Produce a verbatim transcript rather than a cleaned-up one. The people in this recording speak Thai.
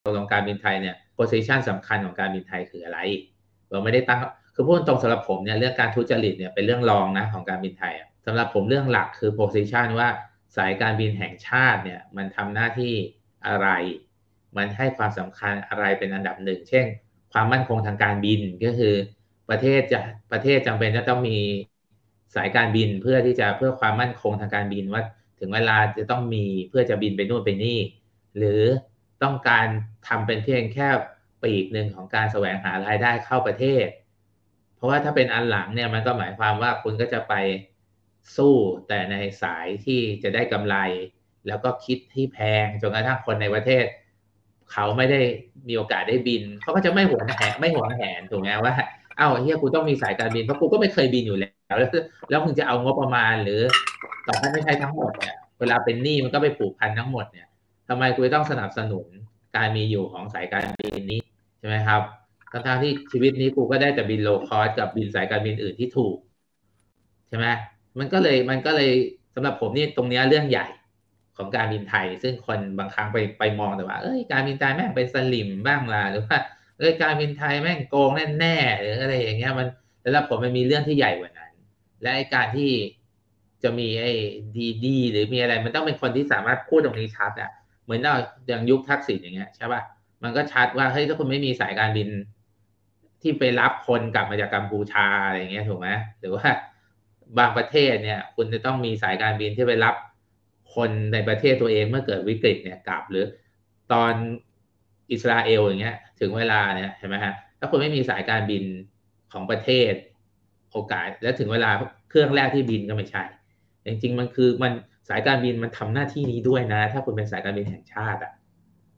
ตกลงการบินไทยเนี่ย position สำคัญของการบินไทยคืออะไรเราไม่ได้ตั้งคือพูดตรงสำหรับผมเนี่ยเรื่องการทุจริตเนี่ยเป็นเรื่องรองนะของการบินไทยสำหรับผมเรื่องหลักคือ position ว่าสายการบินแห่งชาติเนี่ยมันทำหน้าที่อะไรมันให้ความสำคัญอะไรเป็นอันดับหนึ่งเช่นความมั่นคงทางการบินก็คือประเทศจะประเทศจำเป็นจะต้องมีสายการบินเพื่อที่จะเพื่อความมั่นคงทางการบินว่าถึงเวลาจะต้องมีเพื่อจะบินไปนู่นไปนี่หรือต้องการทำเป็นเพียงแค่ปีกหนึ่งของการแสวงหารายได้เข้าประเทศเพราะว่าถ้าเป็นอันหลังเนี่ยมันก็หมายความว่าคุณก็จะไปสู้แต่ในสายที่จะได้กำไรแล้วก็คิดที่แพงจนกระทั่งคนในประเทศเขาไม่ได้มีโอกาสได้บินเขาก็จะไม่หวงแหนไม่หวงแหนถูกไหมว่าเอ้าเฮียกูต้องมีสายการบินเพราะกูก็ไม่เคยบินอยู่แล้วแล้วแล้วมึงจะเอางบประมาณหรือต่อให้ไม่ใช่ทั้งหมดเนี่ยเวลาเป็นหนี้มันก็ไปผูกพันทั้งหมดเนี่ยทำไมกูต้องสนับสนุนการมีอยู่ของสายการบินนี้ใช่ไหมครับทั้งที่ชีวิตนี้กูก็ได้แต่บินโลคอสกับบินสายการบินอื่นที่ถูกใช่ไหมมันก็เลยมันก็เลยสำหรับผมนี่ตรงนี้เรื่องใหญ่ของการบินไทยซึ่งคนบางครั้งไปไปมองแต่ว่าเอ้ยการบินไทยแม่งเป็นสลิมบ้างล่ะหรือว่าเอ้ยการบินไทยแม่งโกงแน่ๆหรืออะไรอย่างเงี้ยมันสำหรับผมมันมีเรื่องที่ใหญ่กว่านั้น และไอ้การที่จะมีไอ้ดีดีหรือมีอะไรมันต้องเป็นคนที่สามารถพูดตรงนี้ชัดอ่ะเหมือนเราอย่างยุคทักษิณอย่างเงี้ยใช่ป่ะมันก็ชัดว่าเฮ้ยถ้าคุณไม่มีสายการบินที่ไปรับคนกลับมาจากกัมพูชาอะไรเงี้ยถูกไหมหรือว่าบางประเทศเนี่ยคุณจะต้องมีสายการบินที่ไปรับคนในประเทศตัวเองเมื่อเกิดวิกฤตเนี่ยกลับหรือตอนอิสราเอลอย่างเงี้ยถึงเวลาเนี่ยเห็นไหมฮะถ้าคุณไม่มีสายการบินของประเทศโอกาสแล้วถึงเวลาเครื่องแรกที่บินก็ไม่ใช่จริงๆมันคือมันสายการบินมันทำหน้าที่นี้ด้วยนะถ้าคุณเป็นสายการบินแห่งชาติอ่ะ